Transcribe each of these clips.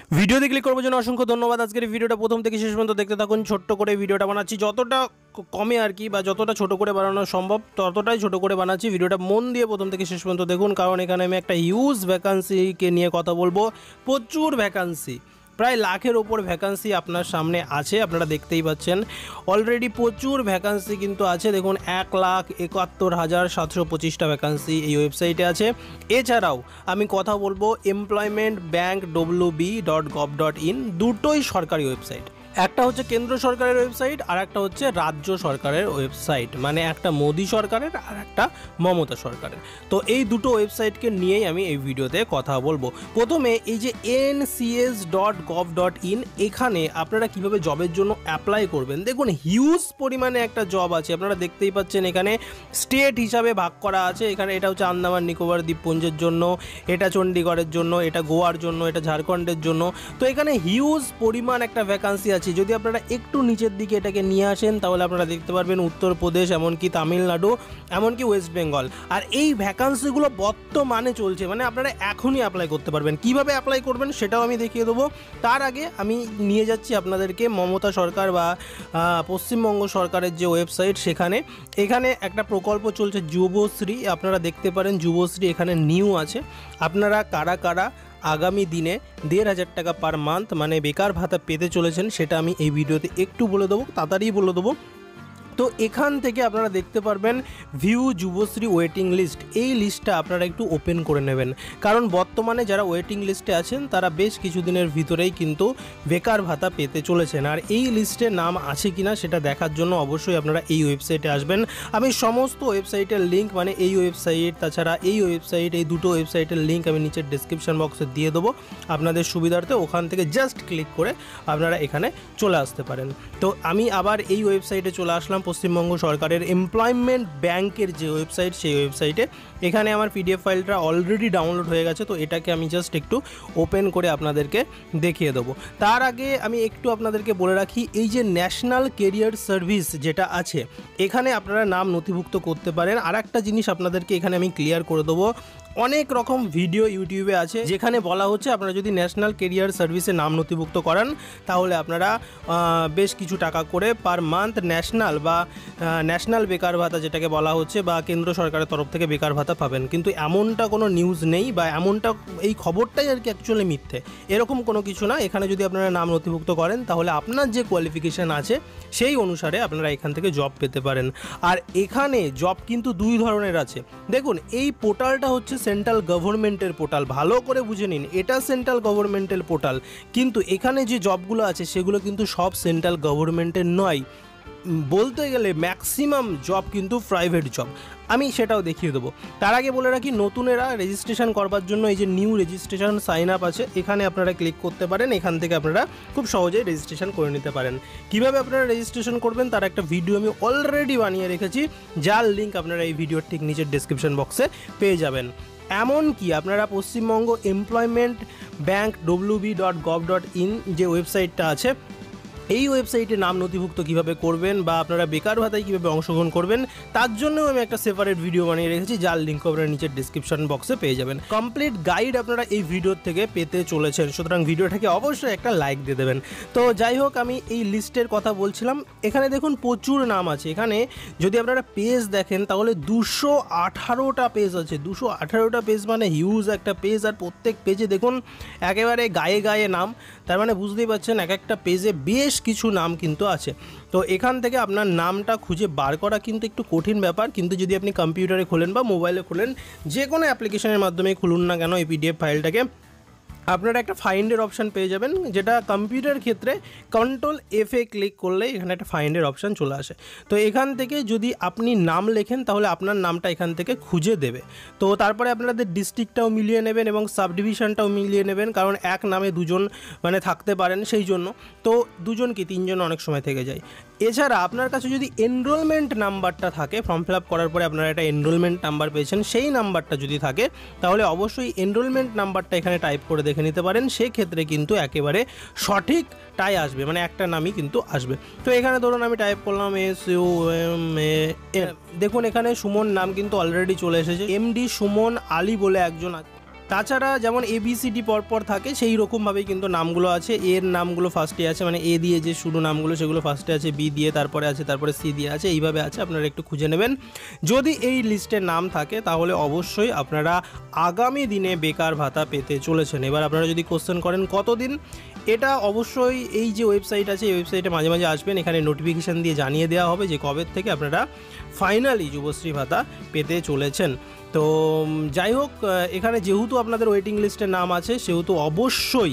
ভিডিওতে ক্লিক করবার জন্য অসংখ্য ধন্যবাদ। আজকের এই ভিডিওটা প্রথম থেকে শেষ পর্যন্ত দেখতে থাকুন। ছোট্ট করে ভিডিওটা বানাচ্ছি, যতটা কমে আর কি, বা যতটা ছোট করে বানানো সম্ভব ততটাই ছোট করে বানাচ্ছি। ভিডিওটা মন দিয়ে প্রথম থেকে শেষ পর্যন্ত দেখুন, কারণ এখানে আমি একটা হিউজ ভ্যাকান্সিকে নিয়ে কথা বলবো। প্রচুর ভ্যাকান্সি, প্রায় লাখের ওপর ভ্যাকান্সি আপনার সামনে আছে, আপনারা দেখতেই পাচ্ছেন। অলরেডি প্রচুর ভ্যাকান্সি কিন্তু আছে, দেখুন 1,71,725টা ভ্যাকান্সি এই ওয়েবসাইটে আছে। এছাড়াও আমি কথা বলবো employmentbank.wb.gov.in, দুটোই সরকারি ওয়েবসাইট। একটা হচ্ছে কেন্দ্র সরকারের ওয়েবসাইট আর একটা হচ্ছে রাজ্য সরকারের ওয়েবসাইট, মানে একটা মোদি সরকারের আর একটা মমতা সরকারের। তো এই দুটো ওয়েবসাইটকে নিয়েই আমি এই ভিডিওতে কথা বলবো। প্রথমে এই যে ncs.gov.in, এখানে আপনারা কিভাবে জবের জন্য অ্যাপ্লাই করবেন। দেখুন হিউজ পরিমাণে একটা জব আছে, আপনারা দেখতেই পাচ্ছেন। এখানে স্টেট হিসাবে ভাগ করা আছে। এখানে এটা হচ্ছে আন্দামান নিকোবর দ্বীপপুঞ্জের জন্য, এটা চণ্ডীগড়ের জন্য, এটা গোয়ার জন্য, এটা ঝাড়খণ্ডের জন্য। তো এখানে হিউজ পরিমাণ একটা ভ্যাকান্সি আছে। যদি আপনারা একটু নিচের দিকে এটাকে নিয়ে আসেন তাহলে আপনারা দেখতে পারবেন উত্তরপ্রদেশ, এমনকি তামিলনাড়ু, এমনকি ওয়েস্ট বেঙ্গল। আর এই ভ্যাকান্সিগুলো বর্তমানে চলছে, মানে আপনারা এখনই অ্যাপ্লাই করতে পারবেন। কিভাবে অ্যাপ্লাই করবেন সেটাও আমি দেখিয়ে দেবো। তার আগে আমি নিয়ে যাচ্ছি আপনাদেরকে মমতা সরকার বা পশ্চিমবঙ্গ সরকারের যে ওয়েবসাইট, এখানে একটা প্রকল্প চলছে যুবশ্রী। আপনারা দেখতে পারেন যুবশ্রী এখানে নিউ আছে। আপনারা কারা কারা আগামী দিনে 1,500 টাকা পার মান্থ মানে বেকার ভাতা পেতে চলেছেন সেটা আমি এই ভিডিওতে একটু বলে দেবো, তাড়াতাড়ি বলে দেবো। তো এখান থেকে আপনারা দেখতে পারবেন ভিউ যুবশ্রী ওয়েটিং লিস্ট। এই লিস্টটা আপনারা একটু ওপেন করে নেবেন, কারণ বর্তমানে যারা ওয়েটিং লিস্টে আছেন তারা বেশ কিছুদিনের ভিতরেই কিন্তু বেকার ভাতা পেতে চলেছেন। আর এই লিস্টে নাম আছে কিনা সেটা দেখার জন্য অবশ্যই আপনারা এই ওয়েবসাইটে আসবেন। আমি সমস্ত ওয়েবসাইটের লিঙ্ক, মানে এই ওয়েবসাইট তাছাড়া এই ওয়েবসাইট, এই দুটো ওয়েবসাইটের লিঙ্ক আমি নিচের ডেসক্রিপশন বক্সে দিয়ে দেবো আপনাদের সুবিধার্থে। ওখান থেকে জাস্ট ক্লিক করে আপনারা এখানে চলে আসতে পারেন। তো আমি আবার এই ওয়েবসাইটে চলে আসলাম, পশ্চিমবঙ্গ সরকারের এমপ্লয়মেন্ট ব্যাংকের যে ওয়েবসাইট, সেই ওয়েবসাইটে। এখানে আমার পিডিএফ ফাইলটা অলরেডি ডাউনলোড হয়ে গেছে, তো এটাকে আমি জাস্ট একটু ওপেন করে আপনাদেরকে দেখিয়ে দেবো। তার আগে আমি একটু আপনাদেরকে বলে রাখি, এই যে ন্যাশনাল কেরিয়ার সার্ভিস যেটা আছে, এখানে আপনারা নাম নথিভুক্ত করতে পারেন। আর একটা জিনিস আপনাদেরকে এখানে আমি ক্লিয়ার করে দেবো, অনেক রকম ভিডিও ইউটিউবে আছে যেখানে বলা হচ্ছে আপনারা যদি ন্যাশনাল কেরিয়ার সার্ভিসে নাম নথিভুক্ত করান তাহলে আপনারা বেশ কিছু টাকা করে পার মান্থ ন্যাশনাল বেকার ভাতা যেটাকে বলা হচ্ছে, বা কেন্দ্র সরকারের তরফ থেকে বেকার ভাতা পাবেন। কিন্তু এমনটা কোনো নিউজ নেই, বা এমনটা, এই খবরটাই আর কি অ্যাকচুয়ালি মিথ্যে। এরকম কোনো কিছু না। এখানে যদি আপনারা নাম নথিভুক্ত করেন তাহলে আপনার যে কোয়ালিফিকেশান আছে সেই অনুসারে আপনারা এখান থেকে জব পেতে পারেন। আর এখানে জব কিন্তু দুই ধরনের আছে। দেখুন এই পোর্টালটা হচ্ছে সেন্ট্রাল গভর্নমেন্টের পোর্টাল, ভালো করে বুঝে নিন, এটা সেন্ট্রাল গভর্নমেন্টের পোর্টাল। কিন্তু এখানে যে জবগুলো আছে সেগুলো কিন্তু সব সেন্ট্রাল গভর্নমেন্টের নয়। বলতে গেলে ম্যাক্সিমাম জব কিন্তু প্রাইভেট জব, আমি সেটাও দেখিয়ে দেবো। তার আগে বলে রাখি, নতুনেরা রেজিস্ট্রেশন করবার জন্য এই যে নিউ রেজিস্ট্রেশন সাইন আপ আছে, এখানে আপনারা ক্লিক করতে পারেন। এখান থেকে আপনারা খুব সহজেই রেজিস্ট্রেশন করে নিতে পারেন। কিভাবে আপনারা রেজিস্ট্রেশন করবেন তার একটা ভিডিও আমি অলরেডি বানিয়ে রেখেছি, যার লিঙ্ক আপনারা এই ভিডিওর ঠিক নিচের ডেসক্রিপশন বক্সে পেয়ে যাবেন। এমনকি আপনারা পশ্চিমবঙ্গ এমপ্লয়মেন্ট ব্যাংক wb.gov.in যে ওয়েবসাইটটা আছে, এই ওয়েবসাইটে নাম নথিভুক্ত কিভাবে করবেন বা আপনারা বেকার ভাতায় কীভাবে অংশগ্রহণ করবেন তার জন্যও আমি একটা সেপারেট ভিডিও বানিয়ে রেখেছি, যার লিঙ্ক আপনারা নিচের ডিসক্রিপশন বক্সে পেয়ে যাবেন। কমপ্লিট গাইড আপনারা এই ভিডিওর থেকে পেতে চলেছেন, সুতরাং ভিডিওটাকে অবশ্যই একটা লাইক দিয়ে দেবেন। তো যাই হোক, আমি এই লিস্টের কথা বলছিলাম। এখানে দেখুন প্রচুর নাম আছে। এখানে যদি আপনারা পেজ দেখেন তাহলে 218টা পেজ আছে। 218টা পেজ মানে হিউজ একটা পেজ। আর প্রত্যেক পেজে দেখুন একেবারে গায়ে গায়ে নাম, তার মানে বুঝতেই পারছেন এক একটা পেজে বেশ কিছু নাম কিন্তু আছে। তো এখান থেকে আপনার নামটা খুঁজে বার করা কিন্তু একটু কঠিন ব্যাপার, কিন্তু যদি আপনি কম্পিউটারে খোলেন বা মোবাইলে খোলেন, যে কোনো অ্যাপ্লিকেশনের মাধ্যমে খুলুন না কেন এই পিডিএফ ফাইলটাকে, আপনারা একটা ফাইন্ডের অপশান পেয়ে যাবেন, যেটা কম্পিউটার ক্ষেত্রে Ctrl+F ক্লিক করলে এখানে একটা ফাইন্ডের অপশান চলে আসে। তো এখান থেকে যদি আপনি নাম লেখেন তাহলে আপনার নামটা এখান থেকে খুঁজে দেবে। তো তারপরে আপনাদের ডিস্ট্রিক্টটাও মিলিয়ে নেবেন এবং সাব ডিভিশনটাও মিলিয়ে নেবেন, কারণ এক নামে দুজন মানে থাকতে পারেন, সেই জন্য। তো দুজন কি তিনজন অনেক সময় থেকে যায়। এছাড়া আপনার কাছে যদি এনরোলমেন্ট নাম্বারটা থাকে, ফর্ম ফিল আপ করার পরে আপনারা একটা এনরোলমেন্ট নাম্বার পেয়েছেন, সেই নাম্বারটা যদি থাকে তাহলে অবশ্যই এনরোলমেন্ট নাম্বারটা এখানে টাইপ করে দেখে নিতে পারেন। সেক্ষেত্রে কিন্তু একেবারে সঠিকটাই আসবে, মানে একটা নামই কিন্তু আসবে। তো এখানে ধরুন আমি টাইপ করলাম SUMA, দেখুন এখানে সুমন নাম কিন্তু অলরেডি চলে এসেছে। MD সুমন আলী বলে একজন আছে। তাছাড়া যেমন ABCD পরপর থাকে সেই রকমভাবেই কিন্তু নামগুলো আছে। এর নামগুলো ফার্স্টে আছে, মানে এ দিয়ে যে শুরু নামগুলো সেগুলো ফার্স্টে আছে, বি দিয়ে তারপরে আছে, তারপরে সি দিয়ে আছে, এইভাবে আছে। আপনারা একটু খুঁজে নেবেন। যদি এই লিস্টে নাম থাকে তাহলে অবশ্যই আপনারা আগামী দিনে বেকার ভাতা পেতে চলেছেন। এবার আপনারা যদি কোশ্চেন করেন কতদিন, এটা অবশ্যই এই যে ওয়েবসাইট আছে এই ওয়েবসাইটে মাঝে মাঝে আসবেন, এখানে নোটিফিকেশান দিয়ে জানিয়ে দেওয়া হবে যে কবে থেকে আপনারা ফাইনালি যুবশ্রী ভাতা পেতে চলেছেন। তো যাই হোক, এখানে যেহেতু আপনাদের ওয়েটিং লিস্টের নাম আছে সেহেতু অবশ্যই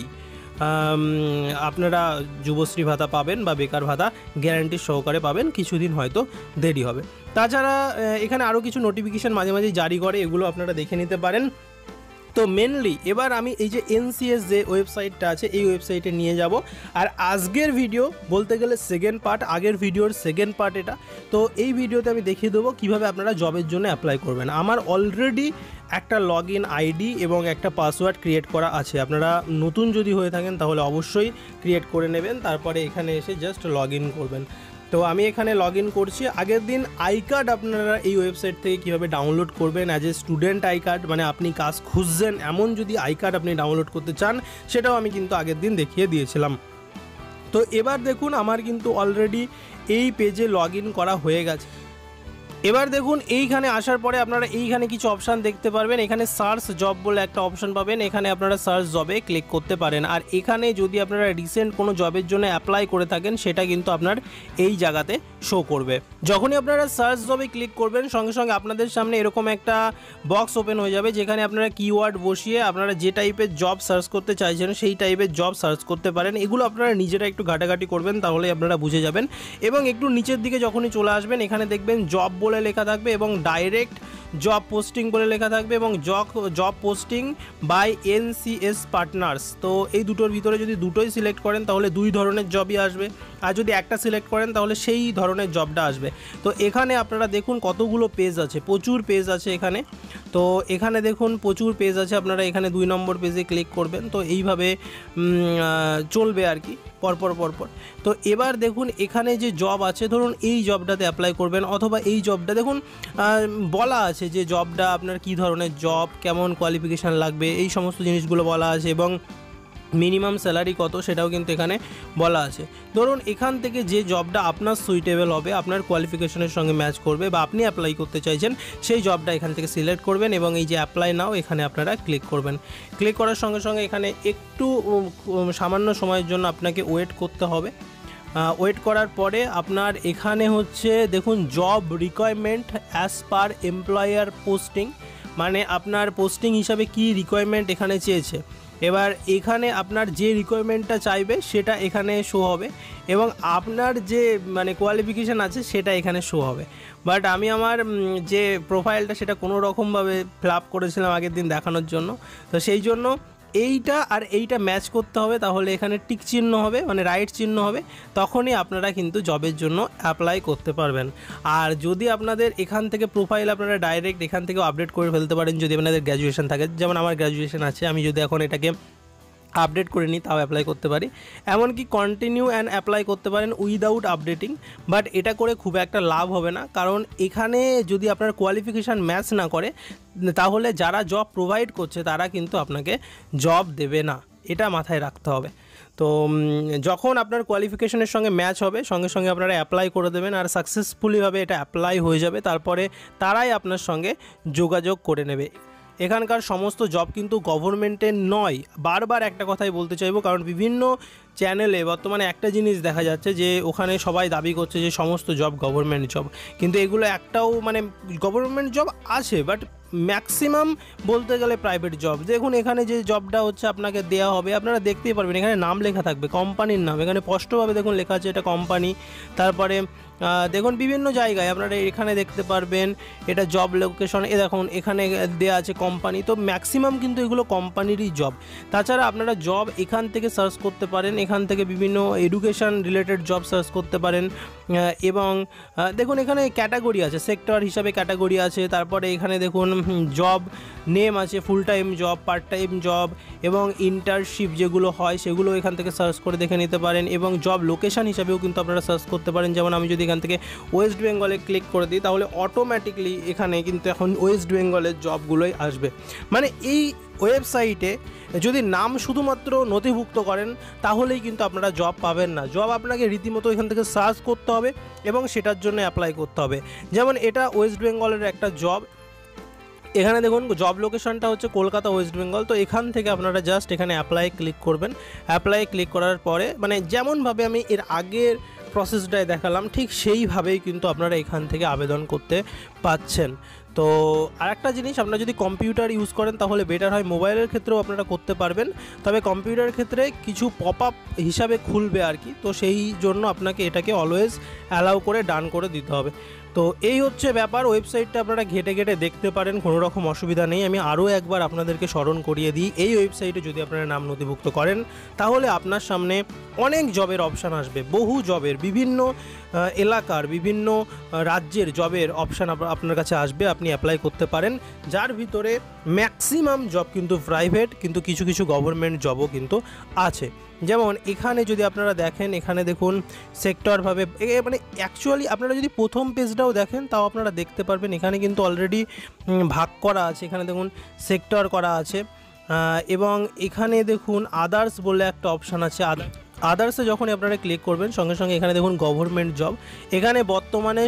আপনারা যুবশ্রী ভাতা পাবেন বা বেকার ভাতা গ্যারান্টি সহকারে পাবেন, কিছুদিন হয়তো দেরি হবে। তাছাড়া এখানে আরও কিছু নোটিফিকেশান মাঝে মাঝে জারি করে, এগুলো আপনারা দেখে নিতে পারেন। তো মেনলি এবার আমি এই যে NCS যে ওয়েবসাইটটা আছে এই ওয়েবসাইটে নিয়ে যাব। আর আজকের ভিডিও বলতে গেলে সেকেন্ড পার্ট, আগের ভিডিওর সেকেন্ড পার্ট এটা। তো এই ভিডিওতে আমি দেখিয়ে দেবো কীভাবে আপনারা জবের জন্য অ্যাপ্লাই করবেন। আমার অলরেডি একটা লগইন আইডি এবং একটা পাসওয়ার্ড ক্রিয়েট করা আছে। আপনারা নতুন যদি হয়ে থাকেন তাহলে অবশ্যই ক্রিয়েট করে নেবেন, তারপরে এখানে এসে জাস্ট লগইন করবেন। তো আমি এখানে লগইন করছি। আগের দিন আই কার্ড আপনারা এই ওয়েবসাইট থেকে কীভাবে ডাউনলোড করবেন, as a student I card, মানে আপনি কাজ খুঁজছেন এমন যদি আই কার্ড আপনি ডাউনলোড করতে চান সেটাও আমি কিন্তু আগের দিন দেখিয়ে দিয়েছিলাম। তো এবার দেখুন আমার কিন্তু অলরেডি এই পেজে লগইন করা হয়ে গেছে। এবার দেখুন এইখানে আসার পরে আপনারা এইখানে কিছু অপশান দেখতে পারবেন। এখানে সার্চ জব বলে একটা অপশান পাবেন, এখানে আপনারা সার্চ জবে ক্লিক করতে পারেন। আর এখানে যদি আপনারা রিসেন্ট কোনো জবের জন্য অ্যাপ্লাই করে থাকেন সেটা কিন্তু আপনার এই জায়গাতে শো করবে। যখনই আপনারা সার্চ জবে ক্লিক করবেন সঙ্গে সঙ্গে আপনাদের সামনে এরকম একটা বক্স ওপেন হয়ে যাবে, যেখানে আপনারা কিওয়ার্ড বসিয়ে আপনারা যে টাইপের জব সার্চ করতে চাইছেন সেই টাইপের জব সার্চ করতে পারেন। এগুলো আপনারা নিজেরা একটু ঘাটাঘাটি করবেন, তাহলে আপনারা বুঝে যাবেন। এবং একটু নিচের দিকে যখনই চলে আসবেন এখানে দেখবেন জব বলে লেখা থাকবে এবং ডাইরেক্ট জব পোস্টিং বলে লেখা থাকবে এবং job posting by NCS partners. তো এই দুটোর ভিতরে যদি দুটোই সিলেক্ট করেন তাহলে দুই ধরনের জবই আসবে, আর যদি একটা সিলেক্ট করেন তাহলে সেই ধরনের জবটা আসবে। তো এখানে আপনারা দেখুন কতগুলো পেজ আছে, প্রচুর পেজ আছে এখানে। তো এখানে দেখুন প্রচুর পেজ আছে, আপনারা এখানে 2 নম্বর পেজে ক্লিক করবেন। তো এইভাবে চলবে আর কি পরপর। তো এবার দেখুন এখানে যে জব আছে, ধরুন এই জবটাতে অ্যাপ্লাই করবেন, অথবা এই জবটা দেখুন বলা আছে যে জবটা আপনার কী ধরনের জব, কেমন কোয়ালিফিকেশান লাগবে, এই সমস্ত জিনিসগুলো বলা আছে এবং মিনিমাম স্যালারি কত সেটাও কিন্তু এখানে বলা আছে। ধরুন এখান থেকে যে জবটা আপনার সুইটেবল হবে, আপনার কোয়ালিফিকেশনের সঙ্গে ম্যাচ করবে বা আপনি অ্যাপ্লাই করতে চাইছেন সেই জবটা এখান থেকে সিলেক্ট করবেন এবং এই যে অ্যাপ্লাই নাও এখানে আপনারা ক্লিক করবেন। ক্লিক করার সঙ্গে সঙ্গে এখানে একটু সামান্য সময়ের জন্য আপনাকে ওয়েট করতে হবে। ওয়েট করার পরে আপনার এখানে হচ্ছে দেখুন job requirement as per employer posting, মানে আপনার পোস্টিং হিসাবে কি রিকোয়ারমেন্ট এখানে চেয়েছে। এবার এখানে আপনার যে রিকোয়ারমেন্টটা চাইবে সেটা এখানে শো হবে এবং আপনার যে মানে কোয়ালিফিকেশান আছে সেটা এখানে শো হবে। বাট আমি আমার যে প্রোফাইলটা সেটা কোনো রকমভাবে ফিল আপ করেছিলাম আগের দিন দেখানোর জন্য, তো সেই জন্য এইটা আর এইটা ম্যাচ করতে হবে, তাহলে এখানে টিক চিহ্ন হবে, মানে রাইট চিহ্ন হবে, তখনই আপনারা কিন্তু জবের জন্য অ্যাপ্লাই করতে পারবেন। আর যদি আপনাদের এখান থেকে প্রোফাইল আপনারা ডাইরেক্ট এখান থেকেও আপডেট করে ফেলতে পারেন যদি আপনাদের গ্র্যাজুয়েশন থাকে, যেমন আমার গ্র্যাজুয়েশন আছে, আমি যদি এখন এটাকে আপডেট করে নিই তাও অ্যাপ্লাই করতে পারি। এমনকি কন্টিনিউ অ্যান্ড অ্যাপ্লাই করতে পারেন উইদাউট আপডেটিং, বাট এটা করে খুব একটা লাভ হবে না, কারণ এখানে যদি আপনার কোয়ালিফিকেশান ম্যাচ না করে তাহলে যারা জব প্রোভাইড করছে তারা কিন্তু আপনাকে জব দেবে না, এটা মাথায় রাখতে হবে। তো যখন আপনার কোয়ালিফিকেশনের সঙ্গে ম্যাচ হবে সঙ্গে সঙ্গে আপনারা অ্যাপ্লাই করে দেবেন আর সাকসেসফুলিভাবে এটা অ্যাপ্লাই হয়ে যাবে, তারপরে তারাই আপনার সঙ্গে যোগাযোগ করে নেবে। এখানকার সমস্ত জব কিন্তু গভর্নমেন্টের নয়, বারবার একটা কথাই বলতে চাইবো, কারণ বিভিন্ন চ্যানেলে বর্তমানে একটা জিনিস দেখা যাচ্ছে যে ওখানে সবাই দাবি করছে যে সমস্ত জব গভর্নমেন্ট জব, কিন্তু এগুলো একটাও মানে গভর্নমেন্ট জব আছে বাট ম্যাক্সিমাম বলতে গেলে প্রাইভেট জব। দেখুন এখানে যে জবটা হচ্ছে আপনাকে দেওয়া হবে আপনারা দেখতেই পারবেন, এখানে নাম লেখা থাকবে, কোম্পানির নাম এখানে স্পষ্টভাবে দেখুন লেখা আছে এটা কোম্পানি। তারপরে দেখুন বিভিন্ন জায়গায় আপনারা এখানে দেখতে পারবেন এটা জব লোকেশন, দেখুন এখানে দেওয়া আছে কোম্পানি, তো ম্যাক্সিমাম কিন্তু এগুলো কোম্পানিরই জব। তাছাড়া আপনারা জব এখান থেকে সার্চ করতে পারেন, এখান থেকে বিভিন্ন এডুকেশন রিলেটেড জব সার্চ করতে পারেন এবং দেখুন এখানে ক্যাটাগরি আছে, সেক্টর হিসাবে ক্যাটাগরি আছে। তারপরে এখানে দেখুন জব নেম আছে, full time job, part time job এবং ইন্টার্নশিপ যেগুলো হয় সেগুলো এখান থেকে সার্চ করে দেখে নিতে পারেন এবং জব লোকেশন হিসাবেও কিন্তু আপনারা সার্চ করতে পারেন। যেমন আমি যদি এখান থেকে ওয়েস্ট বেঙ্গলে ক্লিক করে দিই, তাহলে অটোমেটিকলি এখানে কিন্তু এখন ওয়েস্ট বেঙ্গলের জবগুলোই আসবে। মানে এই ওয়েবসাইটে যদি নাম শুধুমাত্র নথিভুক্ত করেন তাহলেই কিন্তু আপনারা জব পাবেন না। জব আপনাকে রীতিমতো এখান থেকে সার্চ করতে হবে এবং সেটার জন্য অ্যাপ্লাই করতে হবে। যেমন এটা ওয়েস্ট বেঙ্গলের একটা জব, এখানে দেখুন জব লোকেশনটা হচ্ছে কলকাতা ওয়েস্ট বেঙ্গল। তো এখান থেকে আপনারা জাস্ট এখানে অ্যাপ্লাই ক্লিক করবেন। অ্যাপ্লাই ক্লিক করার পরে মানে যেমনভাবে আমি এর আগের প্রসেসটায় দেখালাম ঠিক সেইভাবেই কিন্তু আপনারা এখান থেকে আবেদন করতে পাচ্ছেন। তো আরেকটা জিনিস, আপনারা যদি কম্পিউটার ইউজ করেন তাহলে বেটার হয়, মোবাইলের ক্ষেত্রেও আপনারা করতে পারবেন, তবে কম্পিউটারের ক্ষেত্রে কিছু পপ আপ হিসাবে খুলবে আর কি। তো সেই জন্য আপনাকে এটাকে অলওয়েজ অ্যালাউ করে ডান করে দিতে হবে। তো এই হচ্ছে ব্যাপার। ওয়েবসাইটটা আপনারা ঘেটে ঘেটে দেখতে পারেন, কোনো রকম অসুবিধা নেই। আমি আরও একবার আপনাদেরকে স্মরণ করিয়ে দিই, এই ওয়েবসাইটে যদি আপনারা নাম নথিভুক্ত করেন তাহলে আপনার সামনে অনেক জবের অপশান আসবে, বহু জবের, বিভিন্ন এলাকার বিভিন্ন রাজ্যের জবের অপশান আপনার কাছে আসবে, আপনি অ্যাপ্লাই করতে পারেন, যার ভিতরে ম্যাক্সিমাম জব কিন্তু প্রাইভেট, কিন্তু কিছু কিছু গভর্নমেন্ট জবও কিন্তু আছে। যেমন এখানে যদি আপনারা দেখেন, এখানে দেখুন সেক্টরভাবে, মানে অ্যাকচুয়ালি আপনারা যদি প্রথম পেজটাও দেখেন তাও আপনারা দেখতে পারবেন এখানে কিন্তু অলরেডি ভাগ করা আছে। এখানে দেখুন সেক্টর করা আছে এবং এখানে দেখুন আদার্স বলে একটা অপশান আছে। আদার্সে যখনই আপনারা ক্লিক করবেন সঙ্গে সঙ্গে এখানে দেখুন গভর্নমেন্ট জব, এখানে বর্তমানে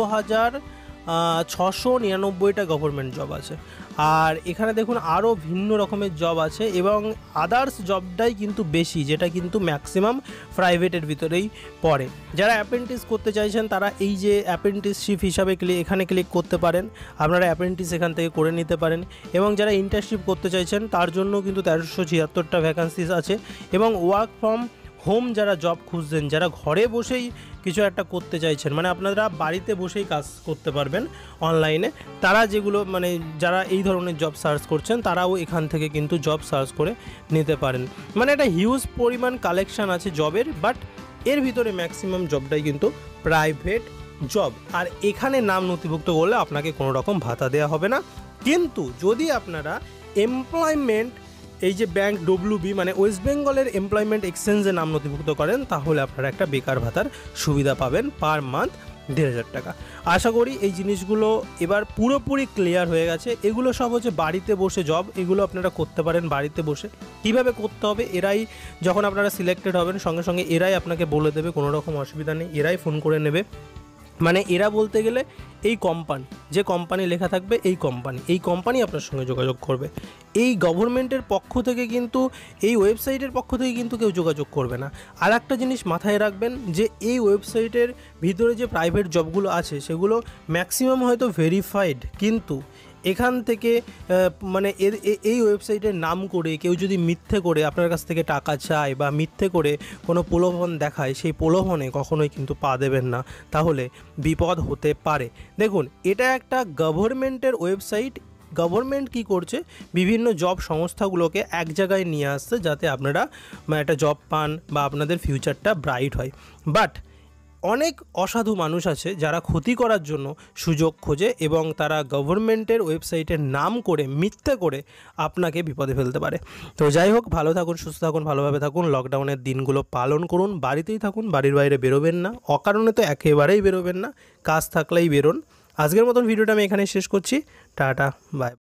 16,699টা গভর্নমেন্ট জব আছে। আর এখানে দেখুন আরও ভিন্ন রকমের জব আছে এবং আদার্স জবটাই কিন্তু বেশি, যেটা কিন্তু ম্যাক্সিমাম প্রাইভেটের ভিতরেই পড়ে। যারা অ্যাপ্রেন্টিস করতে চাইছেন তারা এই যে অ্যাপ্রেন্টিসশিপ হিসাবে এখানে ক্লিক করতে পারেন, আপনারা অ্যাপ্রেন্টিস এখান থেকে করে নিতে পারেন। এবং যারা ইন্টার্নশিপ করতে চাইছেন তার জন্য কিন্তু 1376টা ভ্যাকান্সিস আছে। এবং ওয়ার্ক ফ্রম হোম যারা জব খুঁজছেন, যারা ঘরে বসেই কিছু একটা করতে চাইছেন, মানে আপনারা বাড়িতে বসেই কাজ করতে পারবেন অনলাইনে, তারা যেগুলো মানে যারা এই ধরনের জব সার্চ করছেন তারাও এখান থেকে কিন্তু জব সার্চ করে নিতে পারেন। মানে একটা হিউজ পরিমাণ কালেকশান আছে জবের, বাট এর ভিতরে ম্যাক্সিমাম জবটাই কিন্তু প্রাইভেট জব। আর এখানে নাম নথিভুক্ত করলে আপনাকে কোনো রকম ভাতা দেওয়া হবে না। কিন্তু যদি আপনারা এমপ্লয়মেন্ট এই যে ব্যাংক WB মানে ওয়েস্ট বেঙ্গলের এমপ্লয়মেন্ট এক্সচেঞ্জে নাম নথিভুক্ত করেন তাহলে আপনারা একটা বেকার ভাতার সুবিধা পাবেন পার মান্থ 1,500 টাকা। আশা করি এই জিনিসগুলো এবার পুরোপুরি ক্লিয়ার হয়ে গেছে। এগুলো সব হচ্ছে বাড়িতে বসে জব, এগুলো আপনারা করতে পারেন বাড়িতে বসে। কীভাবে করতে হবে এরাই যখন আপনারা সিলেক্টেড হবেন সঙ্গে সঙ্গে এরাই আপনাকে বলে দেবে, কোনো রকম অসুবিধা নেই, এরাই ফোন করে নেবে। মানে এরা বলতে গেলে এই কোম্পানি, যে কোম্পানি লেখা থাকবে এই কোম্পানি আপনার সঙ্গে যোগাযোগ করবে। এই গভর্নমেন্টের পক্ষ থেকে কিন্তু, এই ওয়েবসাইটের পক্ষ থেকে কিন্তু কেউ যোগাযোগ করবে না। আর একটা জিনিস মাথায় রাখবেন যে এই ওয়েবসাইটের ভিতরে যে প্রাইভেট জবগুলো আছে সেগুলো ম্যাক্সিমাম হয়তো ভেরিফাইড, কিন্তু এখান থেকে মানে এই ওয়েবসাইটের নাম করে কেউ যদি মিথ্যে করে আপনার কাছ থেকে টাকা চায় বা মিথ্যে করে কোনো প্রলোভন দেখায়, সেই প্রলোভনে কখনোই কিন্তু পা দেবেন না, তাহলে বিপদ হতে পারে। দেখুন এটা একটা গভর্নমেন্টের ওয়েবসাইট, গভর্নমেন্ট কি করছে, বিভিন্ন জব সংস্থাগুলোকে এক জায়গায় নিয়ে আসছে যাতে আপনারা একটা জব পান বা আপনাদের ফিউচারটা ব্রাইট হয়। বাট অনেক অসাধু মানুষ আছে যারা ক্ষতি করার জন্য সুযোগ খোঁজে এবং তারা গভর্নমেন্টের ওয়েবসাইটের নাম করে মিথ্যে করে আপনাকে বিপদে ফেলতে পারে। তো যাই হোক, ভালো থাকুন, সুস্থ থাকুন, ভালোভাবে থাকুন, লকডাউনের দিনগুলো পালন করুন, বাড়িতেই থাকুন, বাড়ির বাইরে বেরোবেন না, অকারণে তো একেবারেই বেরোবেন না, কাজ থাকলেই বেরোন। আজকের মতন ভিডিওটা আমি এখানে শেষ করছি। Tata, by.